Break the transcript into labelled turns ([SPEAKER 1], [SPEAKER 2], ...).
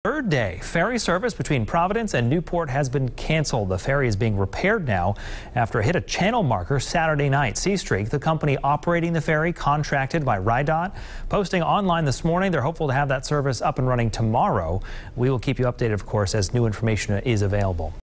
[SPEAKER 1] third day. Ferry service between Providence and Newport has been canceled. The ferry is being repaired now after it hit a channel marker Saturday night. Seastreak, the company operating the ferry, contracted by RIDOT, posting online this morning. They're hopeful to have that service up and running tomorrow. We will keep you updated, of course, as new information is available.